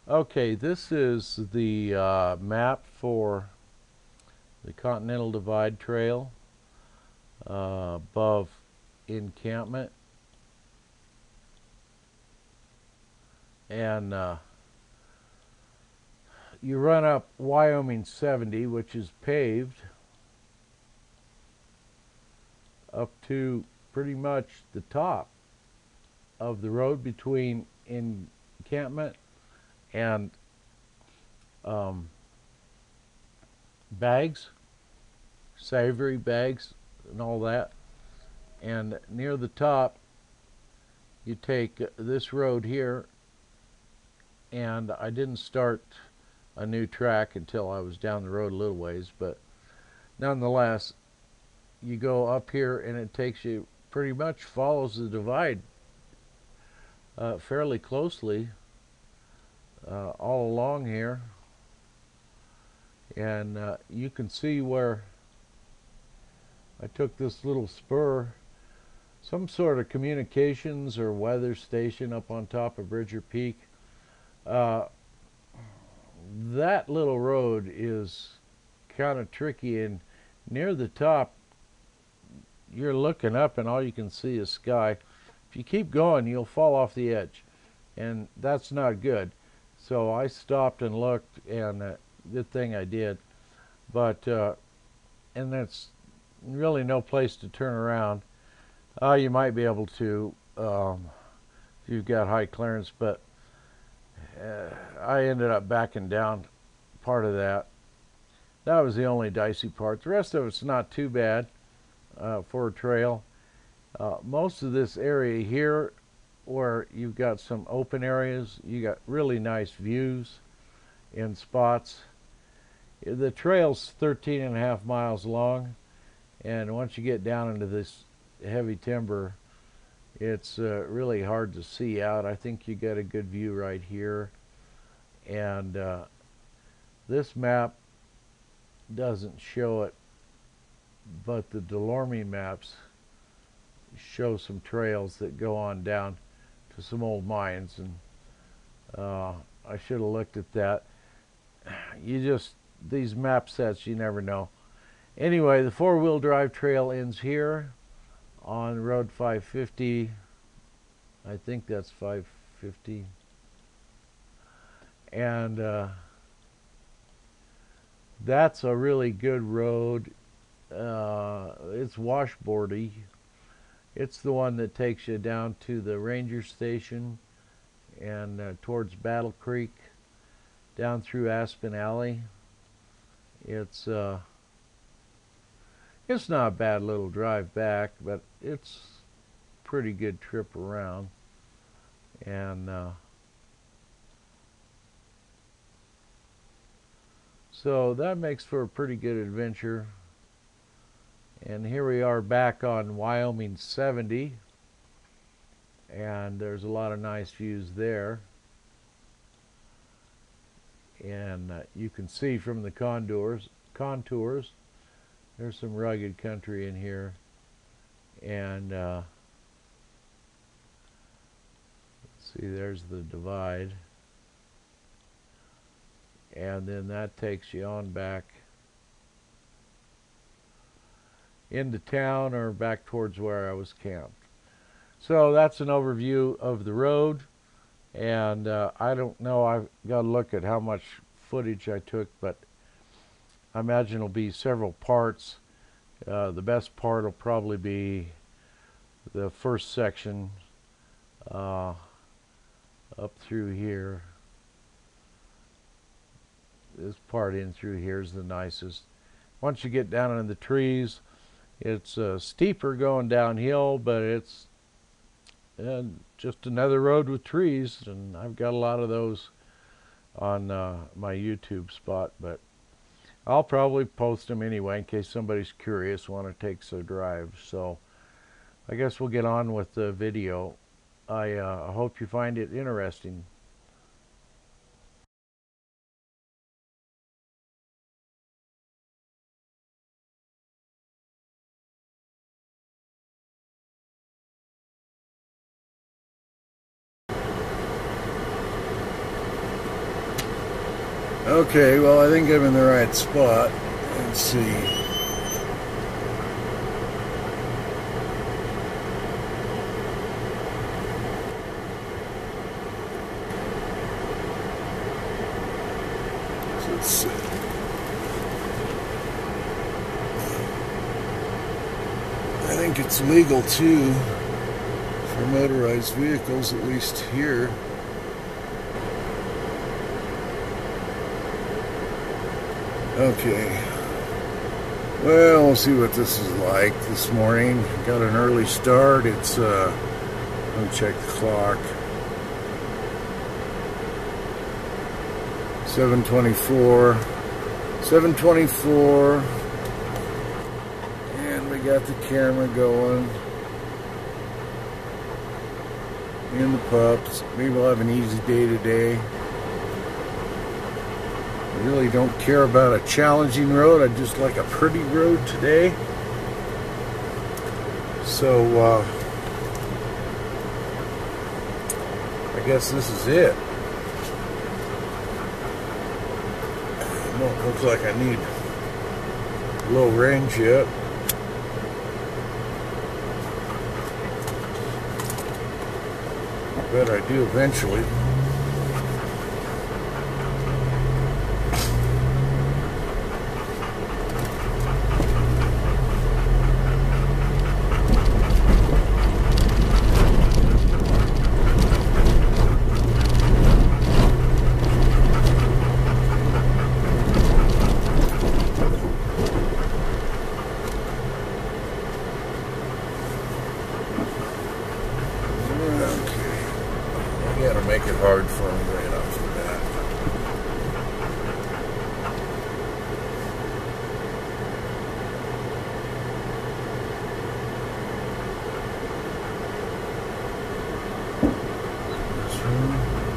Okay, this is the map for the Continental Divide Trail above Encampment, and you run up Wyoming 70, which is paved, up to pretty much the top of the road between Encampment and Bags, Savory, Bags, and all that. And near the top, you take this road here, and I didn't start a new track until I was down the road a little ways, but nonetheless, you go up here and it takes you, pretty much follows the divide fairly closely all along here, and you can see where I took this little spur, some sort of communications or weather station up on top of Bridger Peak. That little road is kind of tricky, and near the top you're looking up and all you can see is sky. If you keep going, you'll fall off the edge, and that's not good. So I stopped and looked, and good thing I did. But and there's really no place to turn around. You might be able to if you've got high clearance, but I ended up backing down part of that. That was the only dicey part. The rest of it's not too bad for a trail. Most of this area here, where you've got some open areas, you got really nice views in spots. The trail's 13.5 miles long, and once you get down into this heavy timber, it's really hard to see out. I think you get a good view right here, and this map doesn't show it, but the Delorme maps show some trails that go on down to some old mines, and I should have looked at that. These map sets, you never know. Anyway, the four-wheel drive trail ends here on Road 550. I think that's 550. And that's a really good road. It's washboardy. It's the one that takes you down to the ranger station and towards Battle Creek, down through Aspen Alley. It's not a bad little drive back, but it's a pretty good trip around. And so that makes for a pretty good adventure. And here we are back on Wyoming 70, and there's a lot of nice views there. And you can see from the contours, there's some rugged country in here. And let's see, there's the divide. And then that takes you on back into town or back towards where I was camped. So that's an overview of the road, and I don't know, I've got to look at how much footage I took, but I imagine it'll be several parts. The best part will probably be the first section up through here. This part in through here is the nicest. Once you get down into the trees, it's steeper going downhill, but it's just another road with trees, and I've got a lot of those on my YouTube spot, but I'll probably post them anyway in case somebody's curious, want to take a drive. So I guess we'll get on with the video. I hope you find it interesting. Okay, well, I think I'm in the right spot. Let's see. Let's see. I think it's legal too for motorized vehicles, at least here. Okay. Well, we'll see what this is like this morning. Got an early start. It's let me check the clock. 7:24. 7:24. And we got the camera going. And the pups. Maybe we'll have an easy day today. I really don't care about a challenging road. I just like a pretty road today. So, I guess this is it. It don't look like I need low range yet. Bet I do eventually. Gotta make it hard for me right off the bat. This one.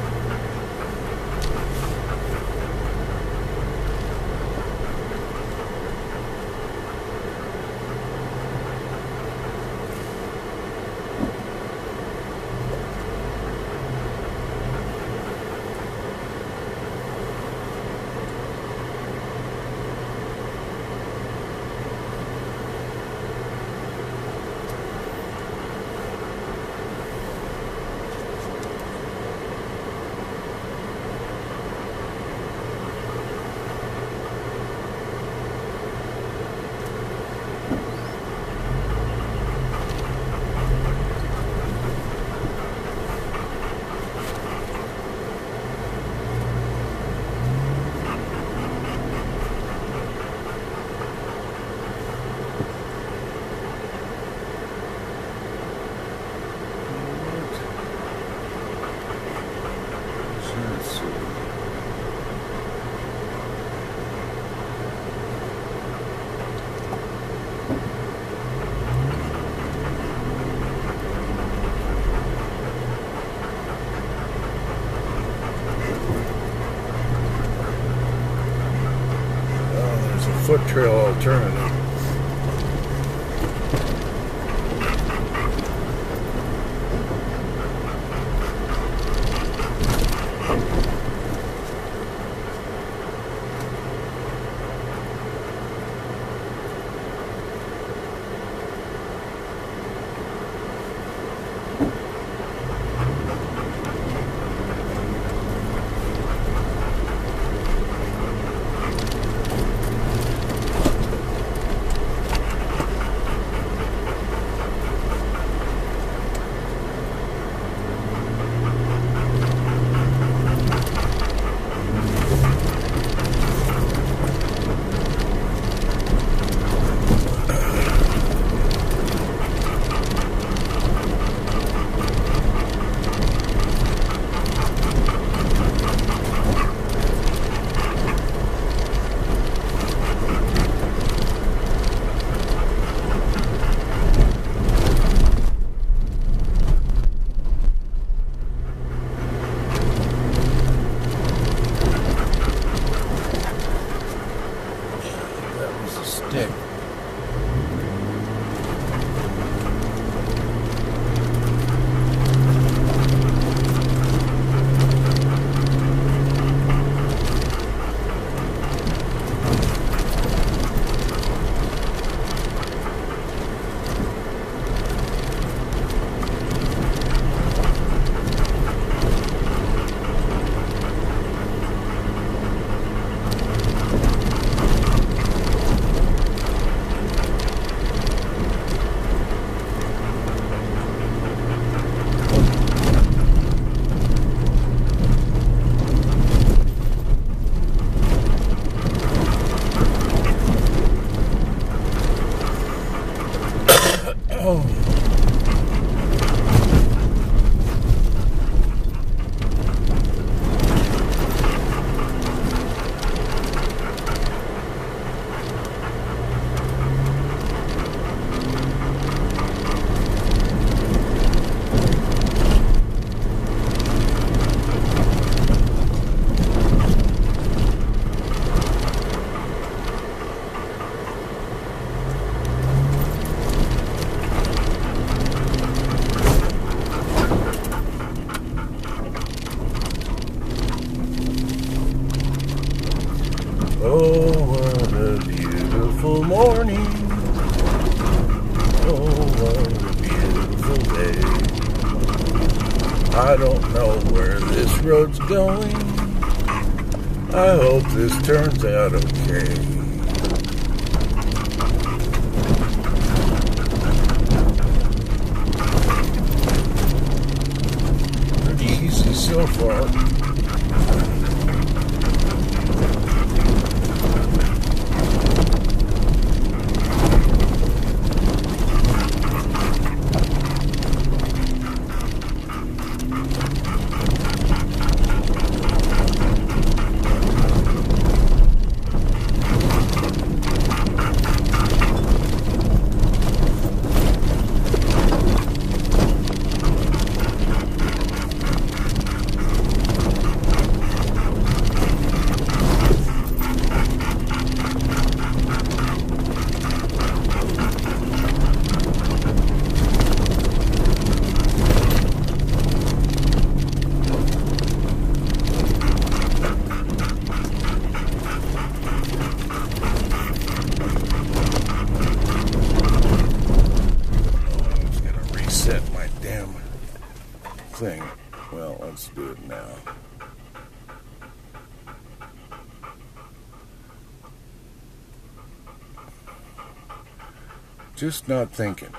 Foot trail alternative. I don't know where this road's going. I hope this turns out okay. Pretty easy so far. Thing. Well, let's do it now. Just not thinking.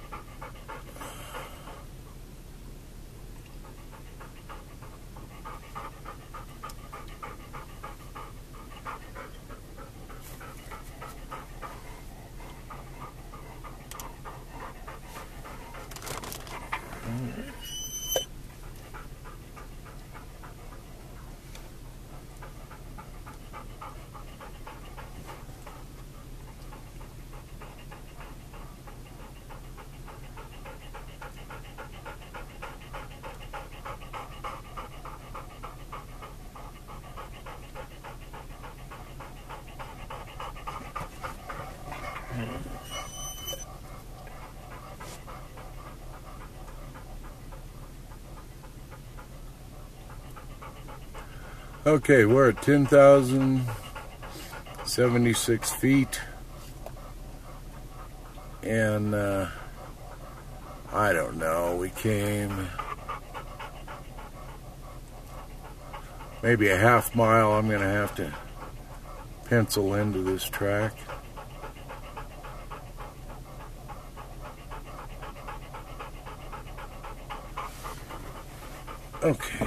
Okay, we're at 10,076 feet, and I don't know, we came maybe a half mile. I'm going to have to pencil into this track. Okay.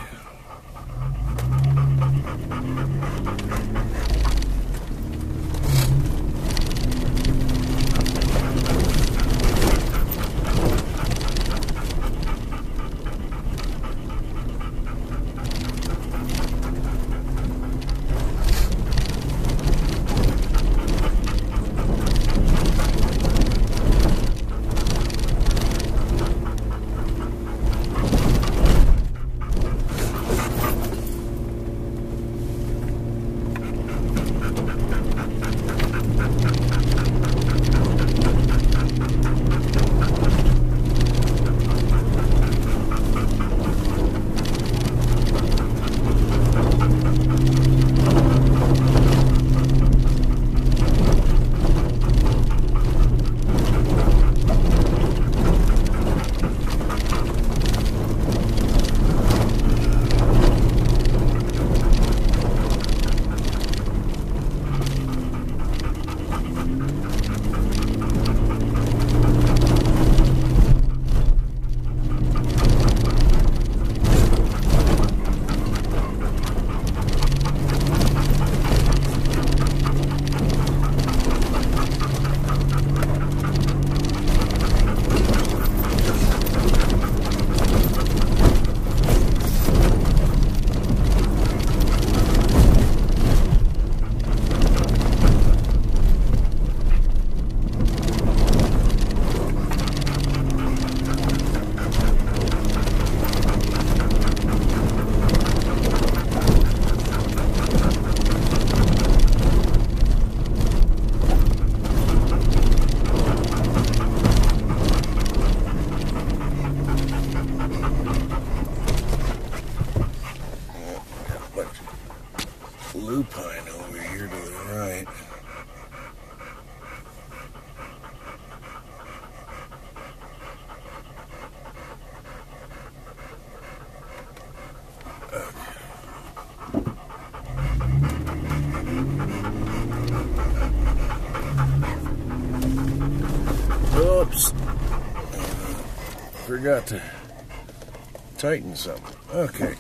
forgot to tighten something. Okay.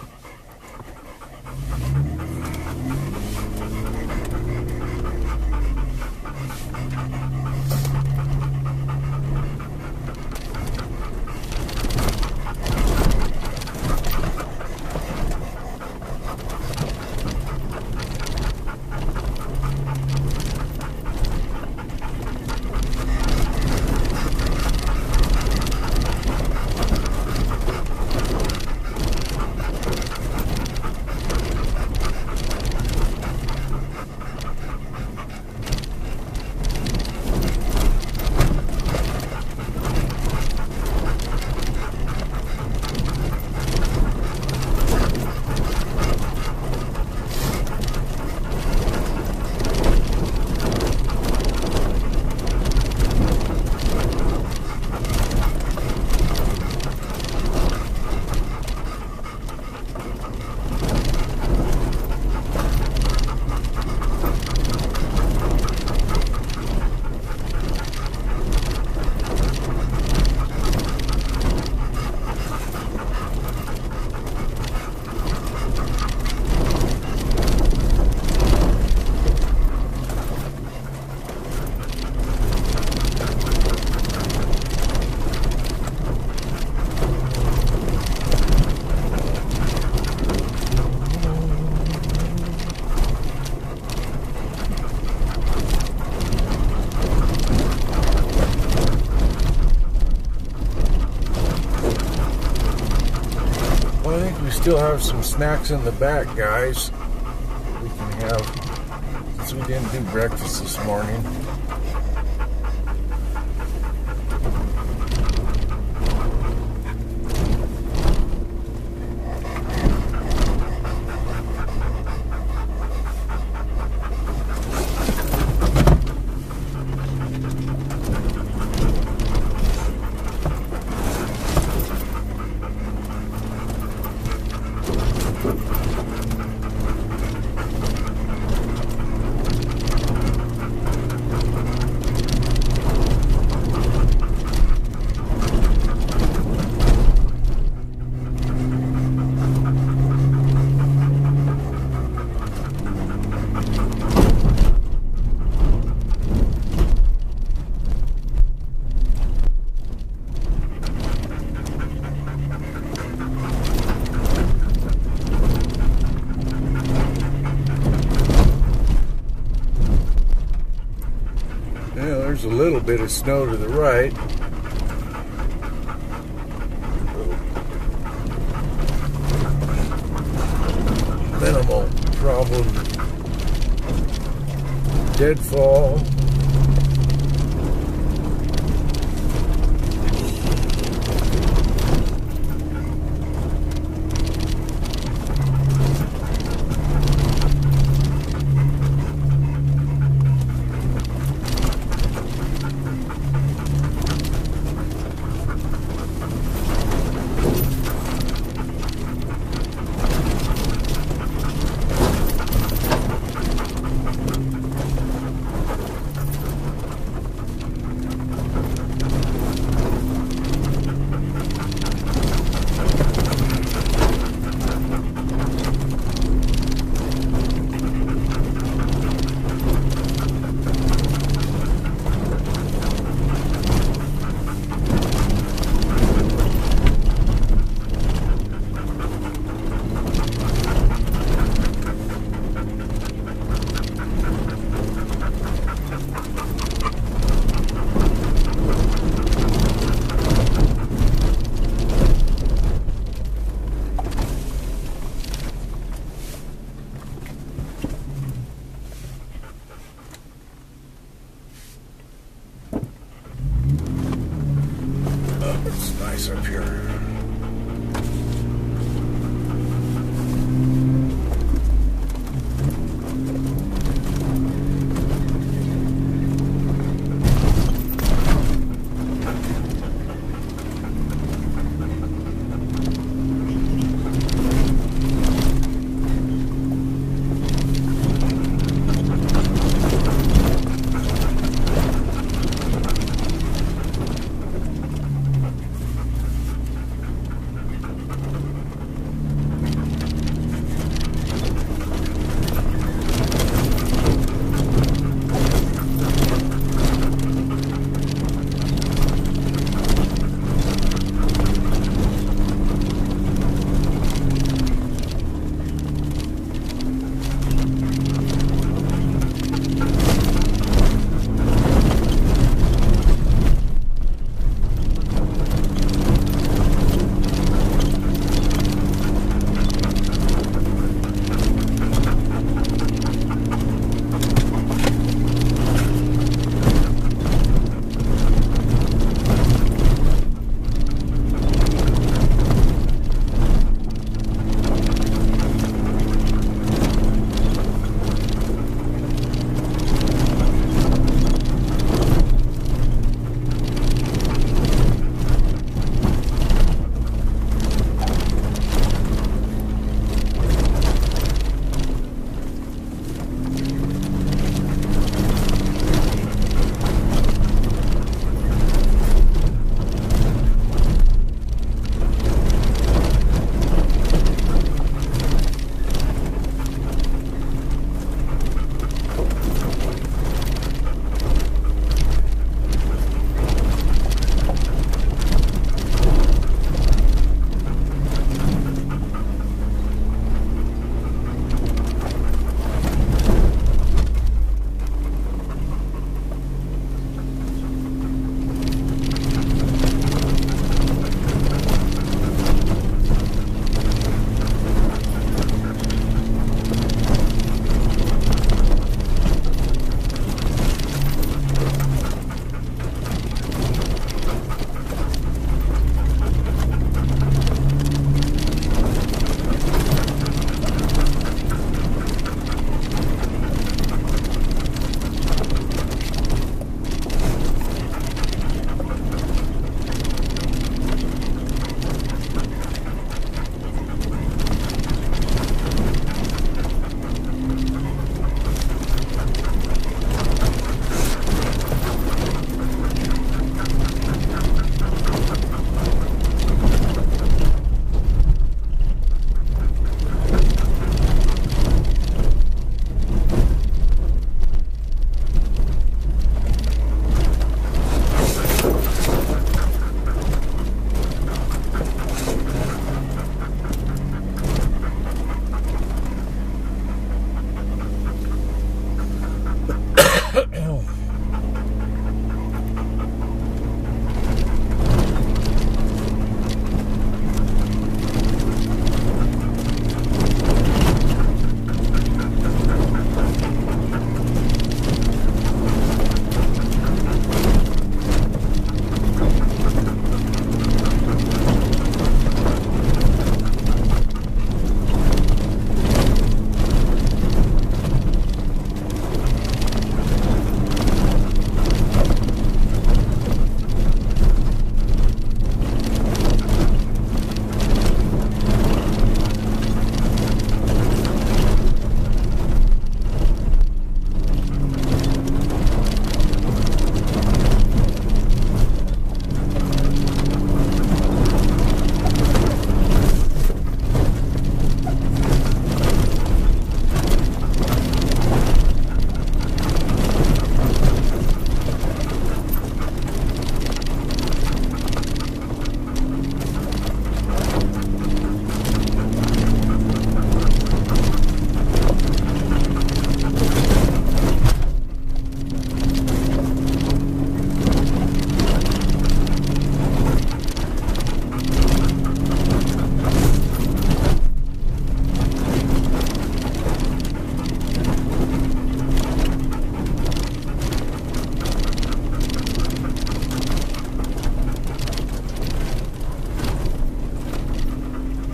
Still have some snacks in the back, guys. We can have, since we didn't do breakfast this morning. There's a little bit of snow to the right. Minimal problem. Deadfall.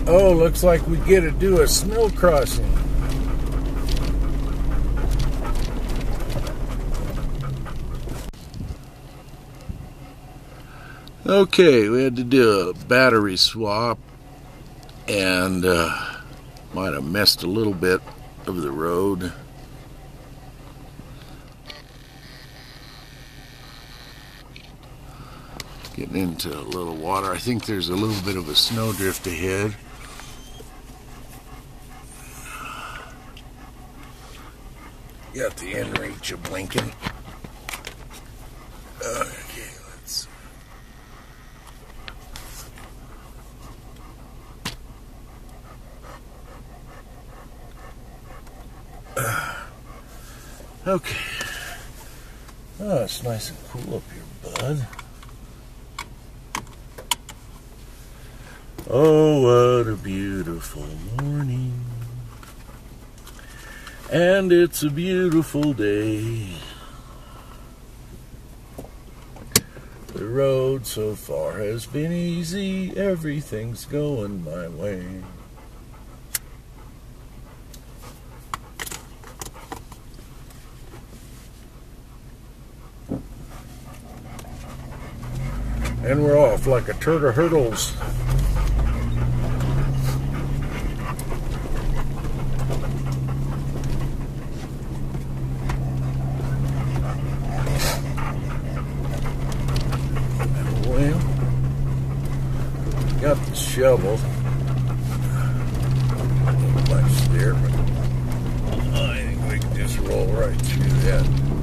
Oh, looks like we get to do a snow crossing. Okay, we had to do a battery swap and might have messed a little bit of the road. Getting into a little water. I think there's a little bit of a snowdrift ahead. Got the inReach of blinking. Okay, let's. Okay. Oh, it's nice and cool up here, bud. Oh, what a beautiful morning. And it's a beautiful day. The road so far has been easy. Everything's going my way. And we're off like a turd of hurdles. Well, got the shovel. Not much there, but I think we can just roll right through that.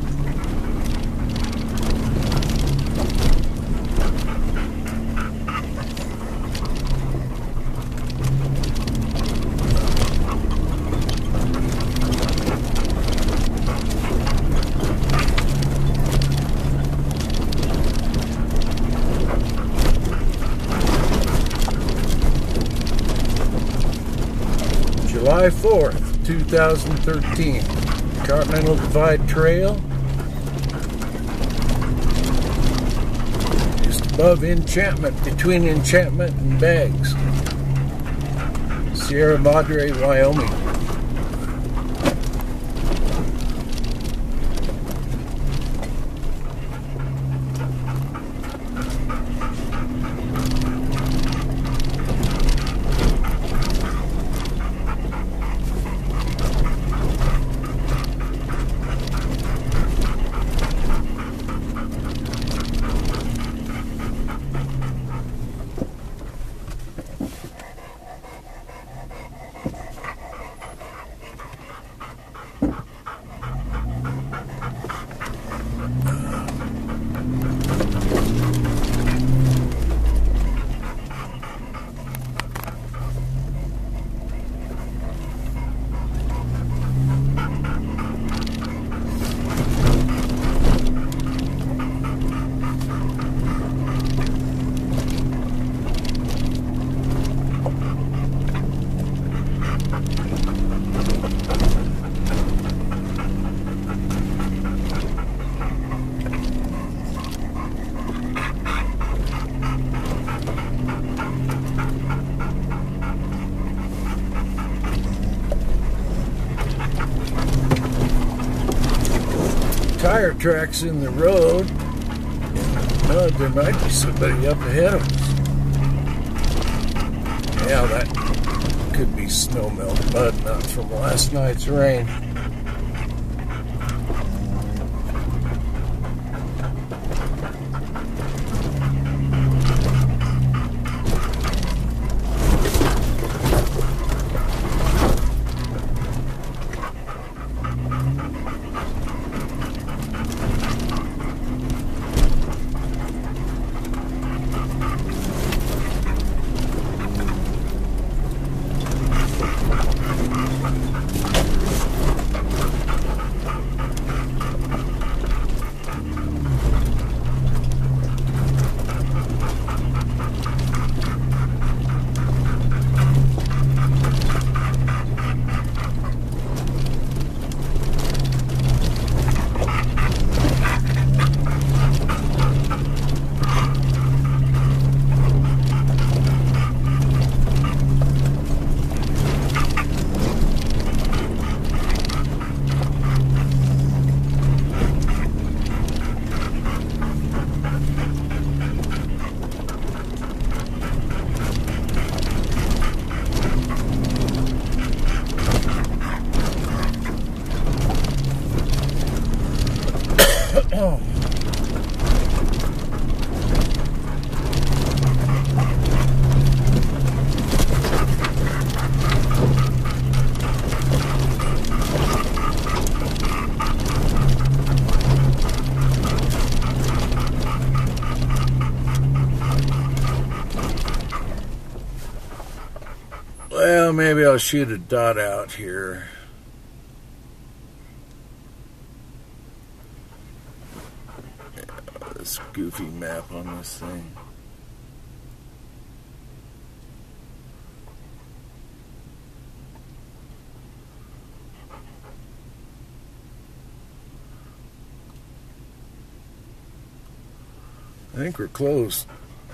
July 4th, 2013, Continental Divide Trail, just above Enchantment, between Enchantment and Baggs, Sierra Madre, Wyoming. Tire tracks in the road. There might be somebody up ahead of us. Yeah, that could be snow melt, but not from last night's rain. Well, maybe I'll shoot a dot out here. This goofy map on this thing. I think we're close.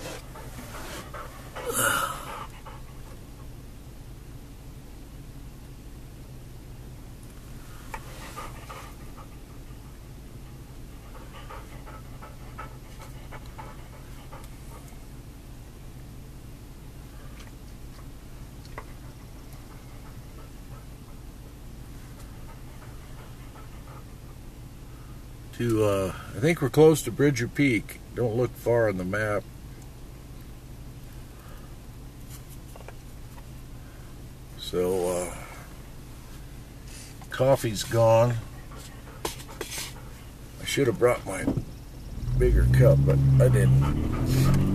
I think we're close to Bridger Peak. Don't look far on the map. So, coffee's gone. I should have brought my bigger cup, but I didn't.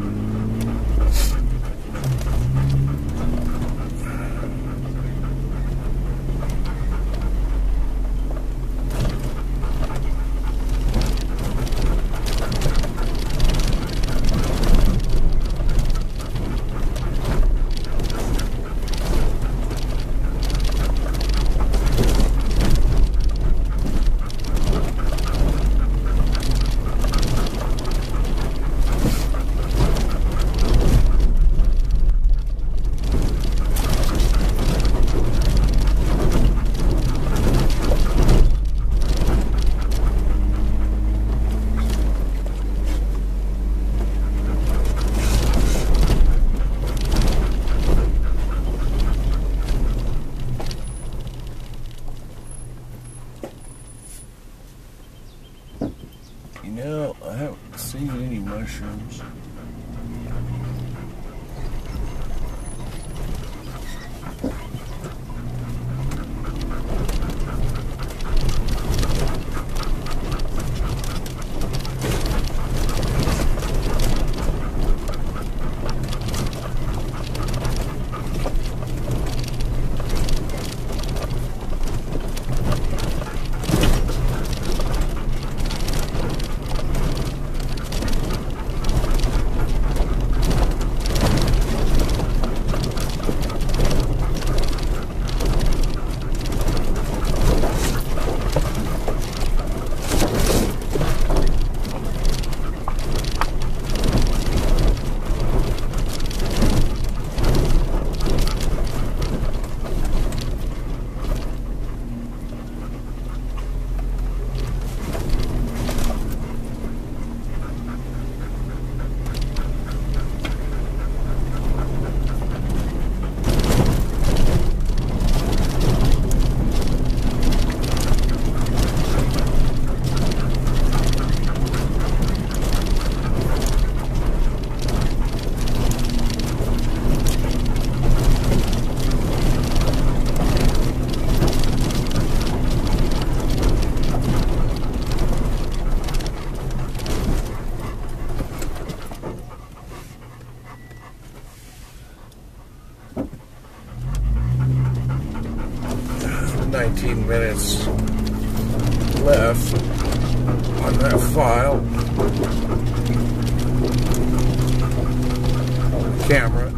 19 minutes left on that file. Camera.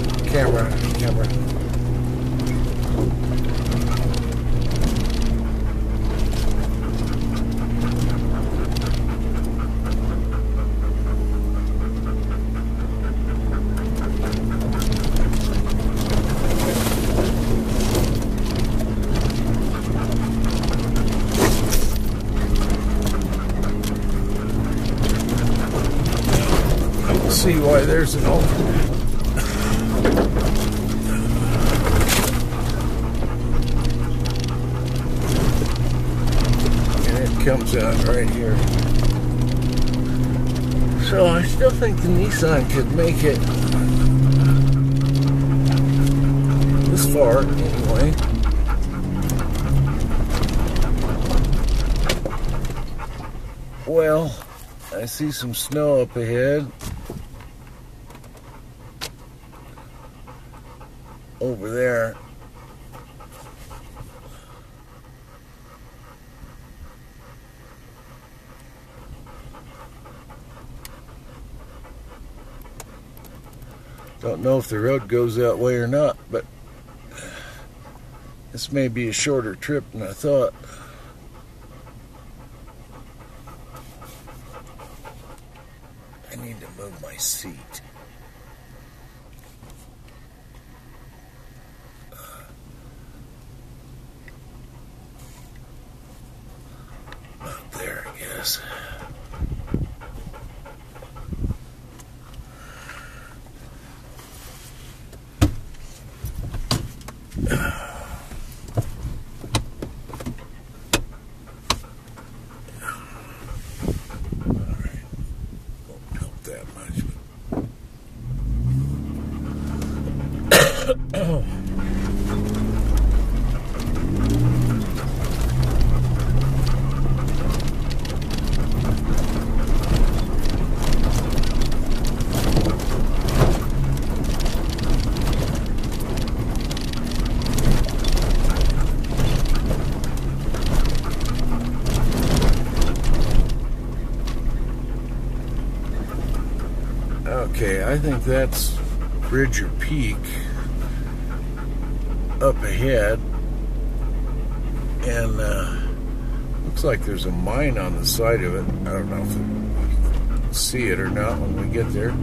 See why there's an alternate. And it comes out right here. So I still think the Nissan could make it this far anyway. Well, I see some snow up ahead. over there. Don't know if the road goes that way or not, but this may be a shorter trip than I thought. I need to move my seat. About there, I guess. Okay, I think that's Bridger Peak up ahead, and looks like there's a mine on the side of it. I don't know if we'll see it or not when we get there.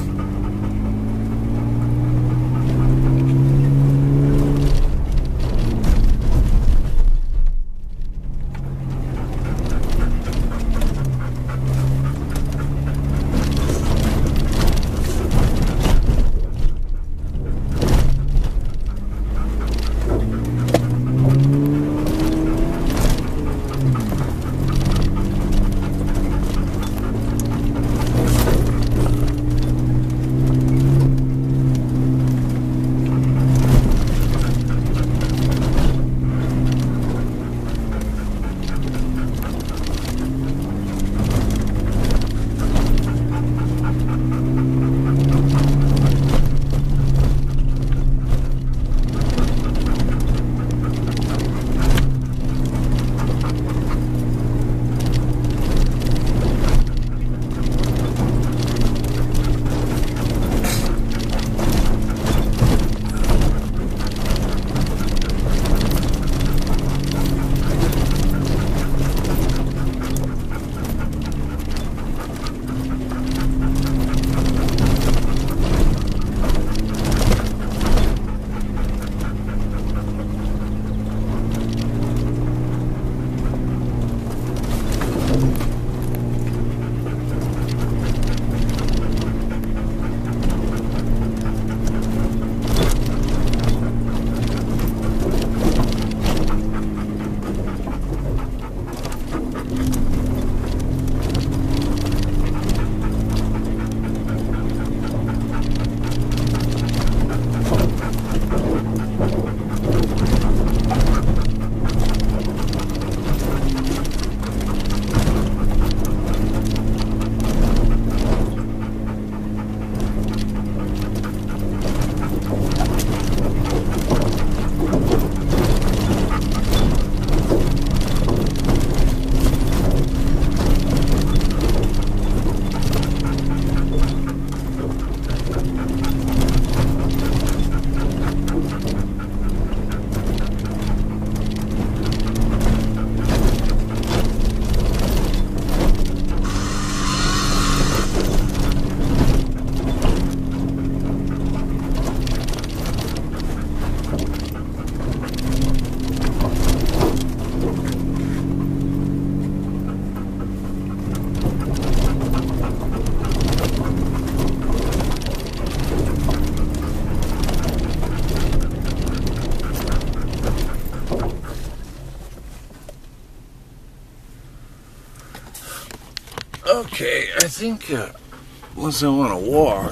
Okay, I think unless I want to walk,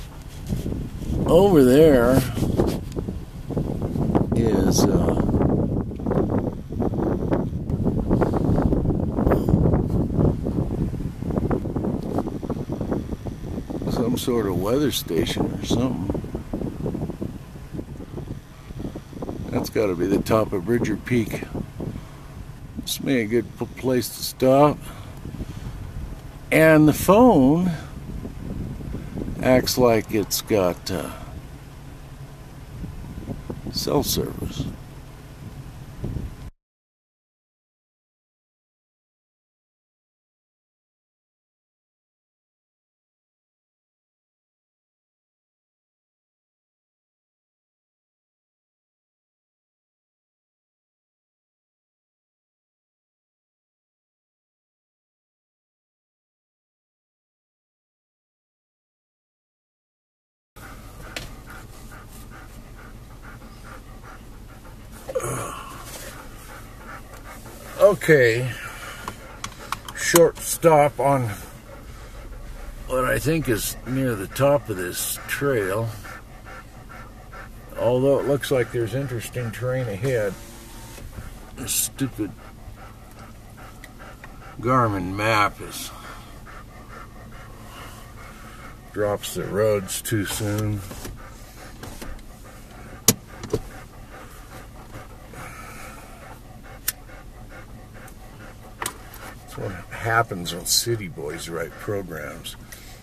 over there is some sort of weather station or something. That's got to be the top of Bridger Peak. This may be a good place to stop. And the phone acts like it's got cell service. Okay, short stop on what I think is near the top of this trail. Although it looks like there's interesting terrain ahead. This stupid Garmin map drops the roads too soon. That's what happens when city boys write programs.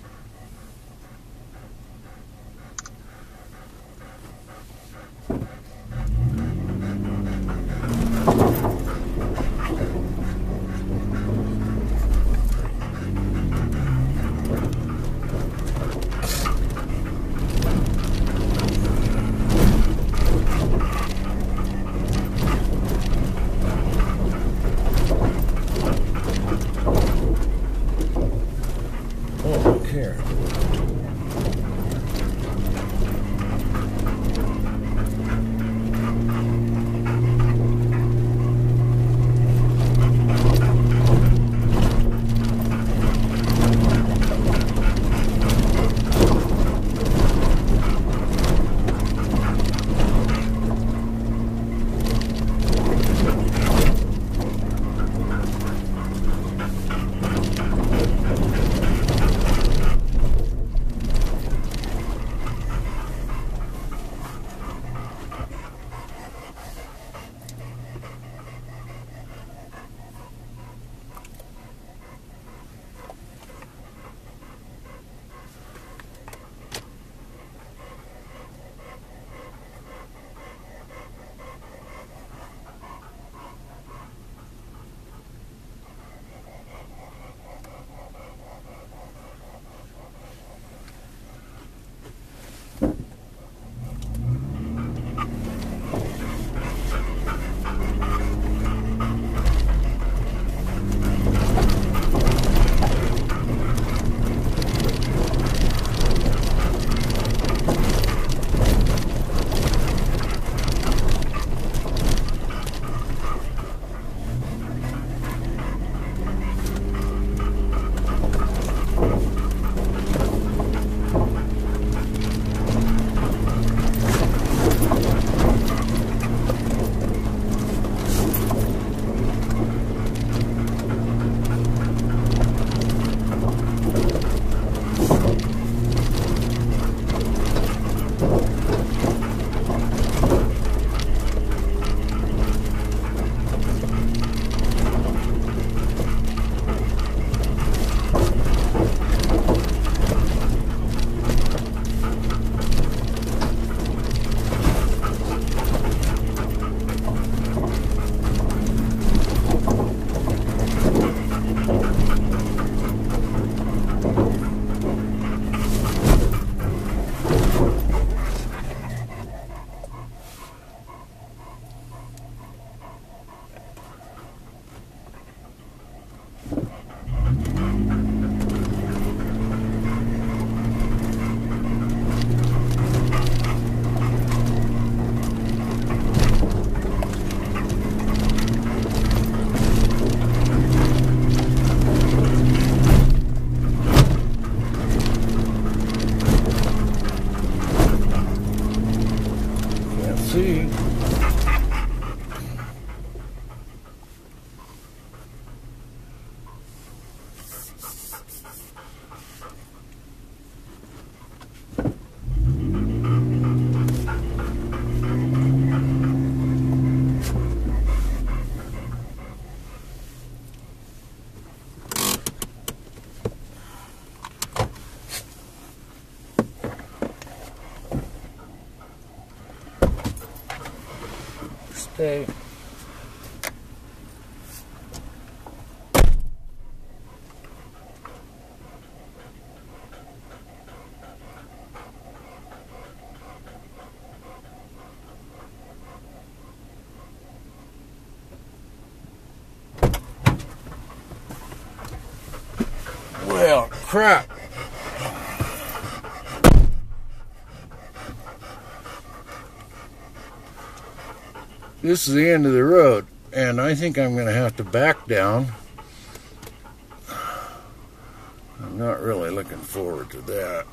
See. Okay. Well, crap. This is the end of the road, and I think I'm going to have to back down. I'm not really looking forward to that.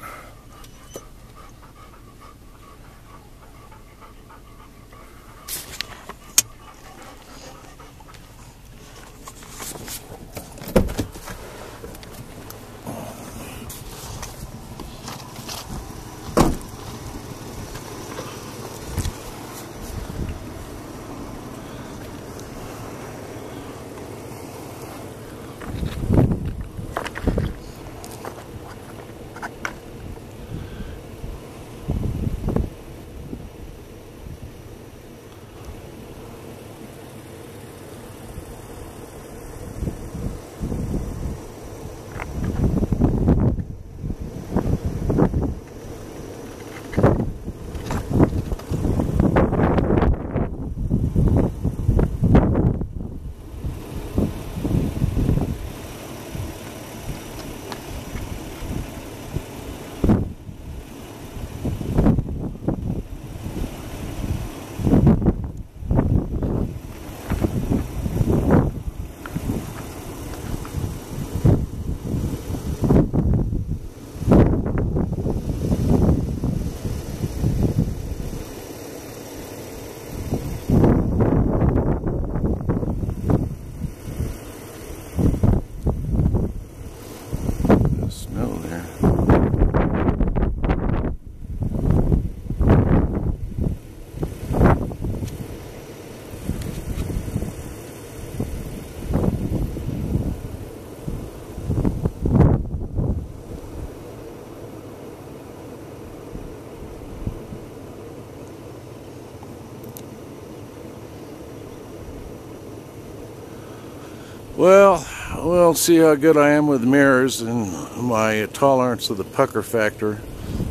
Well, we'll see how good I am with mirrors and my tolerance of the pucker factor.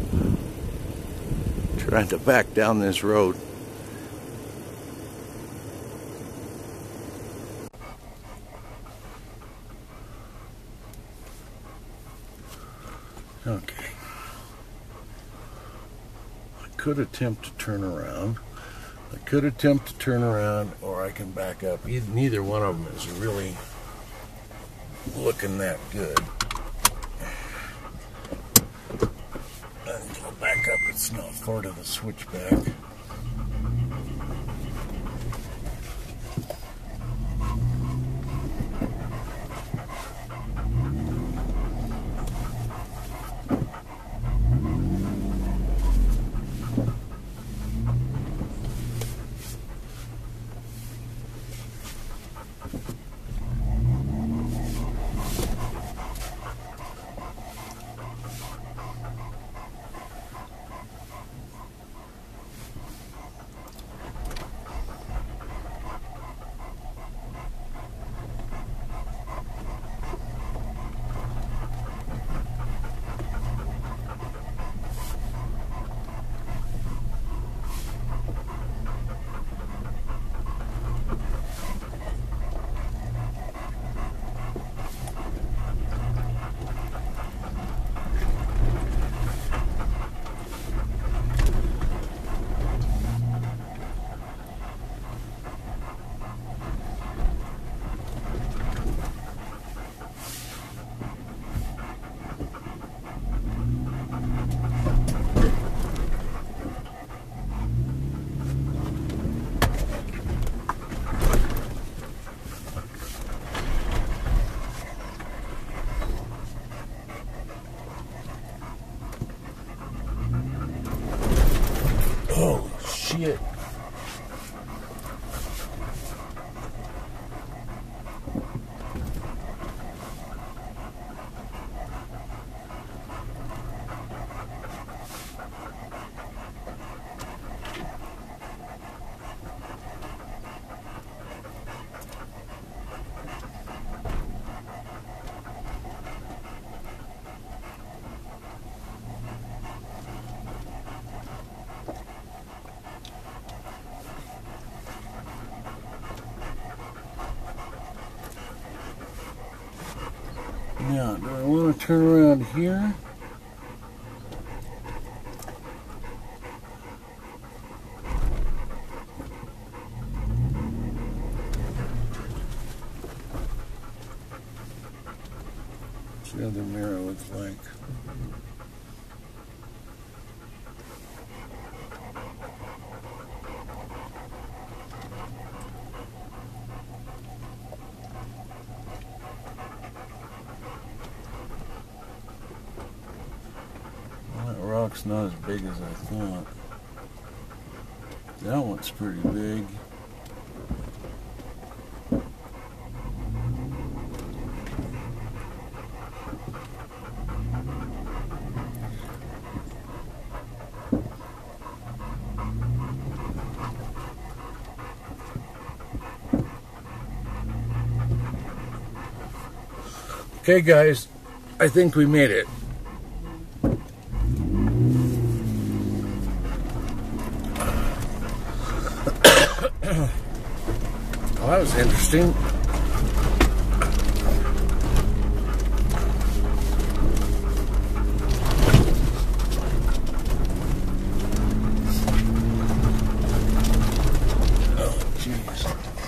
Trying to back down this road. Okay. I could attempt to turn around. Or I can back up. Neither one of them is really looking that good. I think I'll back up. It's not far to the switchback. Holy shit. Now, do I want to turn around here? What's the other mirror look like? That rock's not as big as I thought. That one's pretty big. Okay guys, I think we made it. Well, that was interesting. Oh, jeez.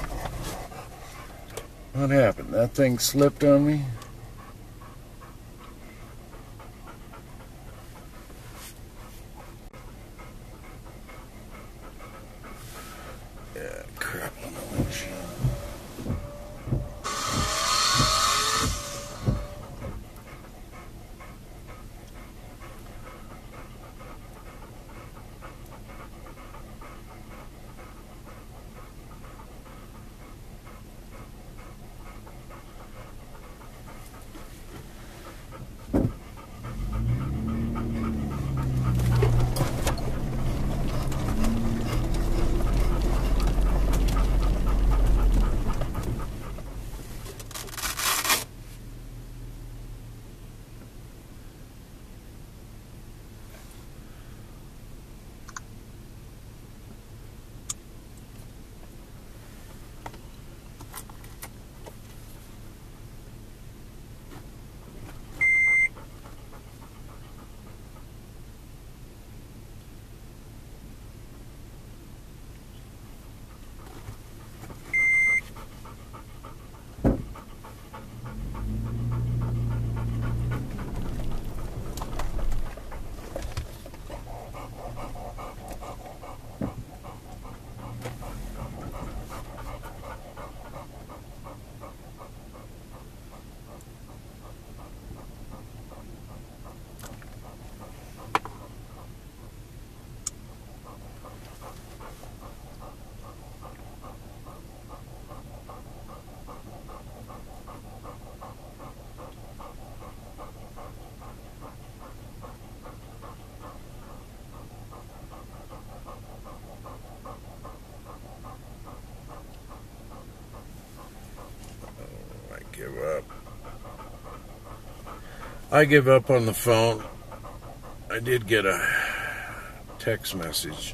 What happened? That thing slipped on me? Yeah, crap on the windshield. Give up. I give up on the phone. I did get a text message.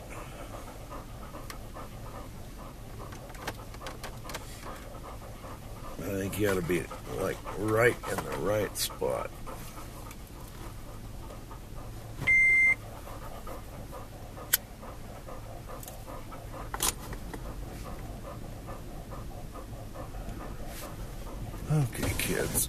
I think you gotta be like right in the right spot. Okay, kids.